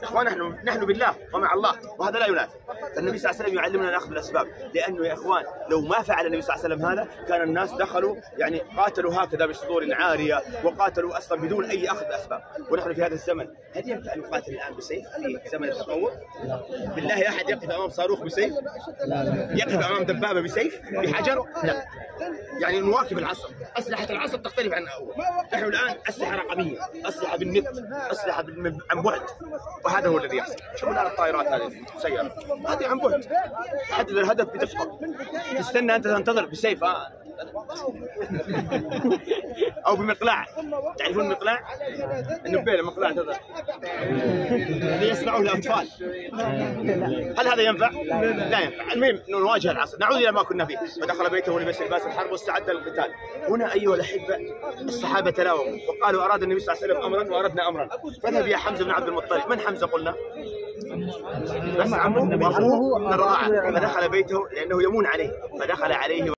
اخوان نحن بالله ومع الله، وهذا لا ينافي. فالنبي صلى الله عليه وسلم يعلمنا الاخذ بالاسباب، لانه يا اخوان لو ما فعل النبي صلى الله عليه وسلم هذا كان الناس دخلوا يعني قاتلوا هكذا بصدور عاريه، وقاتلوا اصلا بدون اي اخذ بالاسباب. ونحن في هذا الزمن، هل ينفع ان نقاتل الان بسيف في زمن التطور؟ بالله احد يقف امام صاروخ بسيف؟ يقف امام دبابه بسيف؟ بحجر؟ لا. يعني نواكب العصر، اسلحه العصر تختلف عن اول. نحن الان اسلحه رقميه، اسلحه بالنت، اسلحه عن بعد، وهذا هو الذي يحصل. شوفوا الان الطائرات هذه السياره هذه عن بعد، تحدد الهدف بدقه، تستنى انت تنتظر بسيف او بمقلاع. تعرفون المقلاع؟ النبيل المقلاع تظهر اللي يصنعوه الاطفال. هل هذا ينفع؟ لا ينفع. المهم انه نواجه العصر، نعود الى ما كنا فيه. فدخل بيته ولبس لباس الحرب واستعد للقتال. هنا ايها الاحبه الصحابه تلاوموا وقالوا اراد النبي صلى الله عليه وسلم امرا واردنا امرا، فذهب يا حمزه بن عبد المطلب. من حمزه قلنا؟ بس عمه واخوه من الرضاعه. فدخل بيته لانه يمون عليه، فدخل عليه